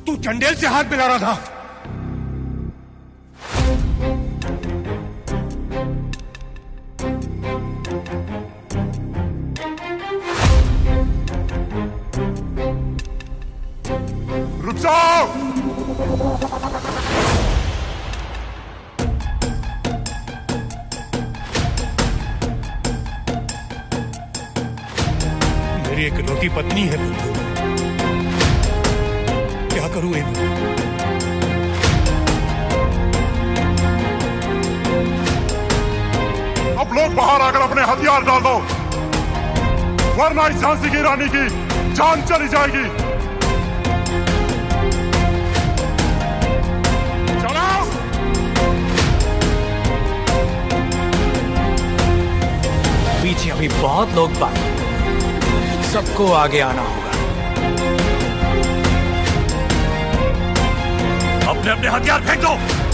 तू चंडेल से हाथ मिला रहा था। रुक जाओ। मेरी एक लौती पत्नी है बंधु, क्या करूं एक? अब लोग बाहर आकर अपने हथियार डाल दो, वरना इस झांसी की रानी की जान चली जाएगी। चलो। पीछे अभी बहुत लोग बाकी, सबको आगे आना होगा। अपने अपने हथियार फेंक दो।